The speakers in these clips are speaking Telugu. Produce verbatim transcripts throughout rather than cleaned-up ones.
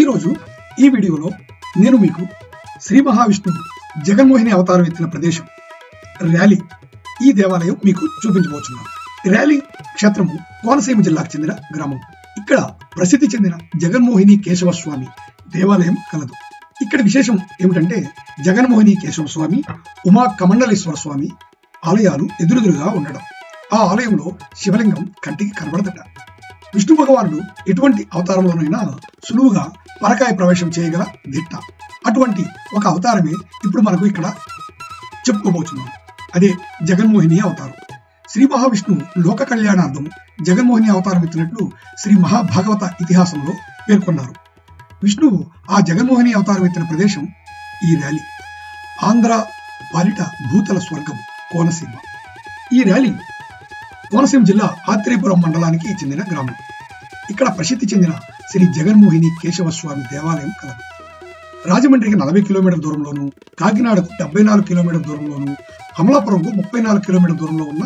ఈరోజు ఈ వీడియోలో నేను మీకు శ్రీ మహావిష్ణువు జగన్మోహిని అవతారం ఎత్తిన ప్రదేశం ర్యాలీ ఈ దేవాలయం మీకు చూపించబోతున్నాను. ర్యాలీ క్షేత్రము కోనసీమ జిల్లాకు చెందిన గ్రామం. ఇక్కడ ప్రసిద్ధి చెందిన జగన్మోహిని కేశవ స్వామి దేవాలయం కలదు. ఇక్కడ విశేషం ఏమిటంటే జగన్మోహిని కేశవ స్వామి, ఉమా కమండలేశ్వర స్వామి ఆలయాలు ఎదురెదురుగా ఉండడం. ఆ ఆలయంలో శివలింగం కంటికి కనబడదట. విష్ణు భగవానుడు ఎటువంటి అవతారంలోనైనా సులువుగా పరకాయ ప్రవేశం చేయగల దిట్ట. అటువంటి ఒక అవతారమే ఇప్పుడు మనకు ఇక్కడ చెప్పుకోబోతున్నాం. అదే జగన్మోహిని అవతారం. శ్రీ మహావిష్ణువు లోక కళ్యాణార్థం జగన్మోహిని అవతారం ఎత్తినట్లు శ్రీ మహాభాగవత ఇతిహాసంలో పేర్కొన్నారు. విష్ణువు ఆ జగన్మోహిని అవతారం ఎత్తిన ప్రదేశం ఈ ర్యాలీ. ఆంధ్ర పాలిట భూతల స్వర్గం కోనసీమ. ఈ ర్యాలీ కోనసీమ జిల్లా ఆత్రేయపురం మండలానికి చెందిన గ్రామం. ఇక్కడ ప్రసిద్ధి చెందిన శ్రీ జగన్మోహిని కేశవ స్వామి దేవాలయం కలదు. రాజమండ్రికి నలభై కిలోమీటర్ల దూరంలోను, కాకినాడకు డెబ్బై నాలుగు కిలోమీటర్ల దూరంలోను, అమలాపురంకు ముప్పై నాలుగు కిలోమీటర్ల దూరంలో ఉన్న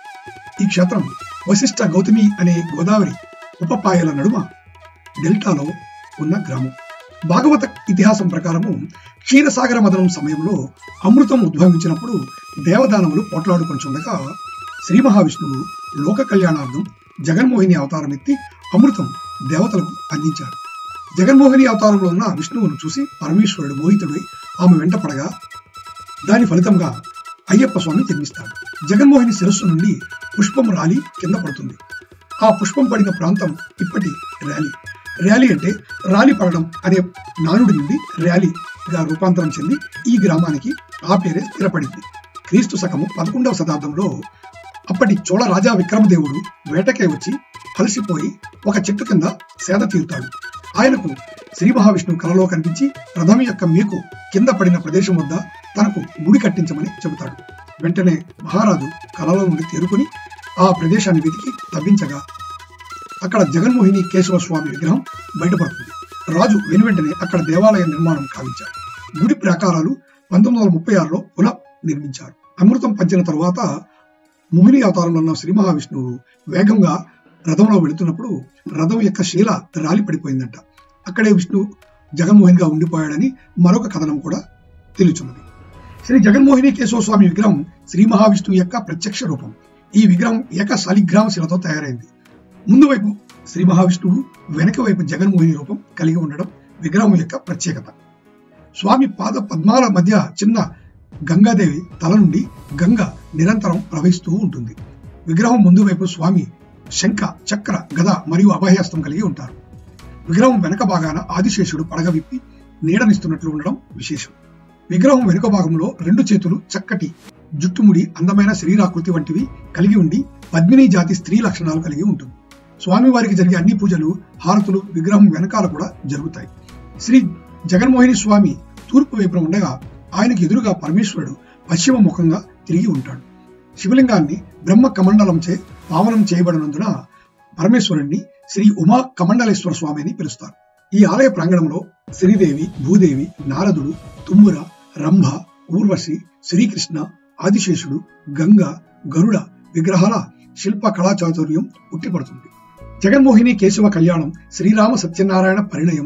ఈ క్షేత్రం వశిష్ఠ గౌతమి అనే గోదావరి ఉపపాయల నడుమ డెల్టాలో ఉన్న గ్రామం. భాగవత ఇతిహాసం ప్రకారము క్షీరసాగర మదనం సమయంలో అమృతం ఉద్భవించినప్పుడు దేవదానములు పోట్లాడుకొంచుండగా శ్రీ మహావిష్ణువు లోక కళ్యాణార్థం జగన్మోహిని అవతారం ఎత్తి అమృతం దేవతలకు అందించాడు. జగన్మోహిని అవతారంలో ఉన్న విష్ణువును చూసి పరమేశ్వరుడు మోహితుడై ఆమె వెంట పడగా దాని ఫలితంగా అయ్యప్ప స్వామి జన్మిస్తాడు. జగన్మోహిని శిరస్సు నుండి పుష్పం రాలి కింద పడుతుంది. ఆ పుష్పం పడిన ప్రాంతం ఇప్పటి ర్యాలీ. ర్యాలీ అంటే రాలి పడడం అనే నానుడి నుండి ర్యాలీగా రూపాంతరం చెంది ఈ గ్రామానికి ఆ పేరే స్థిరపడింది. క్రీస్తు శకము పదకొండవ శతాబ్దంలో అప్పటి చోళ రాజా విక్రమదేవుడు వేటకే వచ్చి అలసిపోయి ఒక చెట్టు కింద సేద తీరుతాడు. ఆయనకు శ్రీ మహావిష్ణువు కలలో కనిపించి రథం యొక్క మేకు కింద పడిన ప్రదేశం వద్ద తనకు గుడి కట్టించమని చెబుతాడు. వెంటనే మహారాజు కలలో నుండి తేరుకొని ఆ ప్రదేశాన్ని వెతికి తవ్వించగా అక్కడ జగన్మోహిని కేశవ స్వామి విగ్రహం బయటపడుతుంది. రాజు వెను వెంటనే అక్కడ దేవాలయ నిర్మాణం కావించాడు. గుడి ప్రాకారాలు పంతొమ్మిది వందల ముప్పై ఆరులో పునః నిర్మించారు. అమృతం పంచిన తరువాత మోహిని అవతారంలో ఉన్న శ్రీ మహావిష్ణువు వేగంగా రథంలో వెళుతున్నప్పుడు రథం యొక్క శీల రాలి పడిపోయిందంట. అక్కడే విష్ణు జగన్మోహినిగా ఉండిపోయాడని మరొక కథనం కూడా తెలుచున్నది. శ్రీ జగన్మోహిని కేశవ స్వామి విగ్రహం శ్రీ మహావిష్ణువు యొక్క ప్రత్యక్ష రూపం. ఈ విగ్రహం ఏక శాలిగ్రామ శిలతో తయారైంది. ముందు వైపు శ్రీ మహావిష్ణువు, వెనక వైపు జగన్మోహిని రూపం కలిగి ఉండడం విగ్రహం యొక్క ప్రత్యేకత. స్వామి పాద పద్మాల మధ్య చిన్న గంగాదేవి తల నుండి గంగ నిరంతరం ప్రవహిస్తూ ఉంటుంది. విగ్రహం ముందు వైపు స్వామి శంఖ, చక్ర, గద మరియు అభయహస్తం కలిగి ఉంటారు. విగ్రహం వెనక భాగాన ఆదిశేషుడు పడగ విప్పి నీడనిస్తున్నట్లు ఉండడం విశేషం. విగ్రహం వెనుక భాగంలో రెండు చేతులు చక్కటి జుట్టుముడి, అందమైన శరీరాకృతి వంటివి కలిగి ఉండి పద్మిని జాతి స్త్రీ లక్షణాలు కలిగి ఉంటుంది. స్వామివారికి జరిగే అన్ని పూజలు, హారతులు విగ్రహం వెనకాల కూడా జరుగుతాయి. శ్రీ జగన్మోహిని స్వామి తూర్పు వైపున ఉండగా ఆయనకు ఎదురుగా పరమేశ్వరుడు పశ్చిమ ముఖంగా తిరిగి ఉంటాడు. శివలింగాన్ని బ్రహ్మ కమండలంచే పావనం చేయబడినందున పరమేశ్వరుణ్ణి శ్రీ ఉమా కమండలేశ్వర స్వామి అని పిలుస్తారు. ఈ ఆలయ ప్రాంగణంలో శ్రీదేవి, భూదేవి, నారదుడు, తుమ్ముర, రంభ, ఊర్వశి, శ్రీకృష్ణ, ఆదిశేషుడు, గంగ, గరుడ విగ్రహాల శిల్ప కళా చాతుర్యం ఉట్టిపడుతుంది. జగన్మోహిని కేశవ కళ్యాణం, శ్రీరామ సత్యనారాయణ పరిణయం,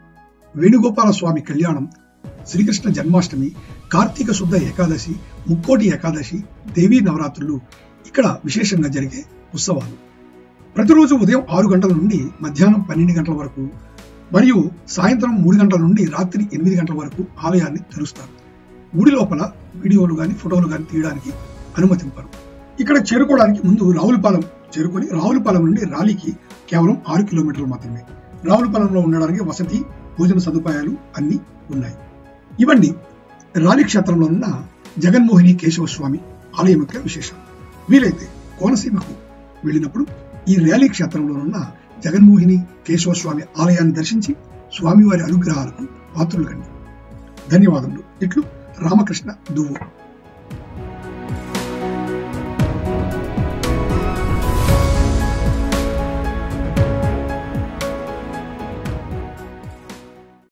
వేణుగోపాల స్వామి కళ్యాణం, శ్రీకృష్ణ జన్మాష్టమి, కార్తీక శుద్ధ ఏకాదశి, ముక్కోటి ఏకాదశి, దేవీ నవరాత్రులు ఇక్కడ విశేషంగా జరిగే ఉత్సవాలు. ప్రతిరోజు ఉదయం ఆరు గంటల నుండి మధ్యాహ్నం పన్నెండు గంటల వరకు మరియు సాయంత్రం మూడు గంటల నుండి రాత్రి ఎనిమిది గంటల వరకు ఆలయాన్ని తెరుస్తారు. గుడి లోపల వీడియోలు గాని ఫోటోలు గాని తీయడానికి అనుమతింపరు. ఇక్కడ చేరుకోవడానికి ముందు రావులపాలెం చేరుకొని రావులపాలెం నుండి ర్యాలీకి కేవలం ఆరు కిలోమీటర్లు మాత్రమే. రావులపాలెంలో ఉండడానికి వసతి, భోజన సదుపాయాలు అన్ని ఉన్నాయి. ఇవన్నీ ర్యాలీ క్షేత్రంలో ఉన్న జగన్మోహిని కేశవ స్వామి ఆలయం యొక్క విశేషం. వీలైతే కోనసీమకు వెళ్ళినప్పుడు ఈ ర్యాలీ క్షేత్రంలో ఉన్న జగన్మోహిని కేశవ స్వామి ఆలయాన్ని దర్శించి స్వామివారి అనుగ్రహాలకు పాత్రులు కండి. ధన్యవాదములు. ఇట్లు రామకృష్ణ దువ్వు.